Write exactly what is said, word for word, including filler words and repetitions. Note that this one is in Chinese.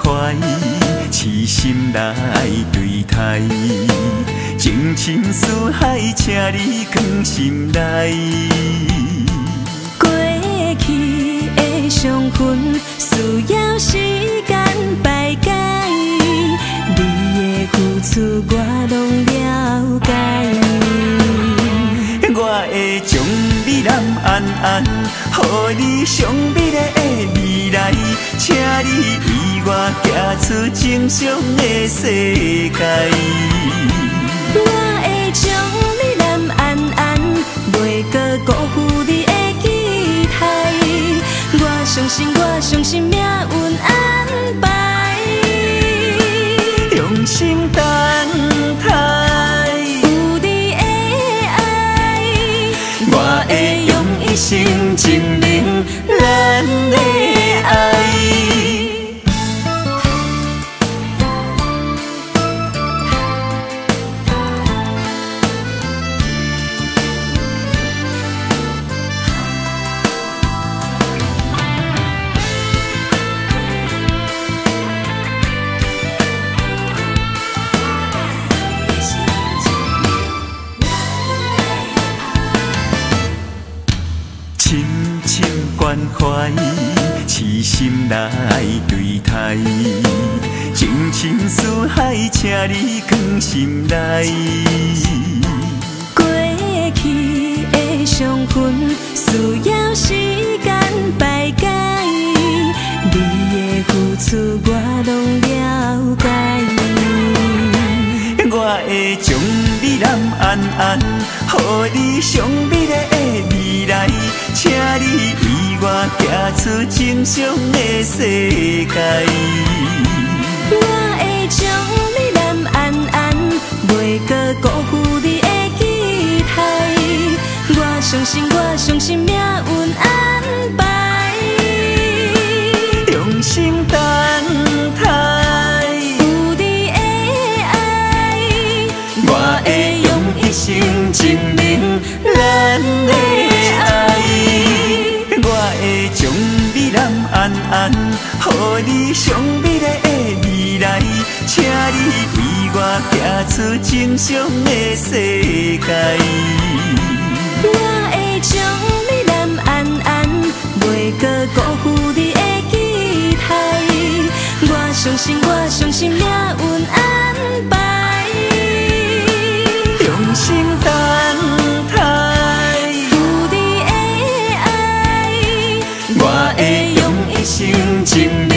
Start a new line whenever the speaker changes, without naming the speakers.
怀，痴心来对待，情深似海，请你放心来。
过去的伤痕，需要时间排解，你的付出我拢了解。
我会将你揽安安，予你上美丽的未来，请你与我行出正常的世界。
我会将你揽安安，袂搁辜负你的期待。我相信，我相信命运安排，
用心等待。
有你的爱，我会用一生证明咱的爱。深深关怀，痴心来对待，情深似海，请你放心来。 过去的伤痕，需要时间排解，你的付出我拢了解。
我会将你揽安安，予你上美丽的未来，请你与我行出正常的世界。
我会将你揽安安，袂搁辜负你的期待。我相信，我相信命运安排，
用心等待。
有你的爱，我会用一生证明咱的爱。
我会将你揽安安，予你上美丽的未来，请你与我行出正常的世界。
我会将你揽安安，袂搁辜负你的期待。我相信，我相信命运安排，
用心等待。
有你的爱，我会用一生证明。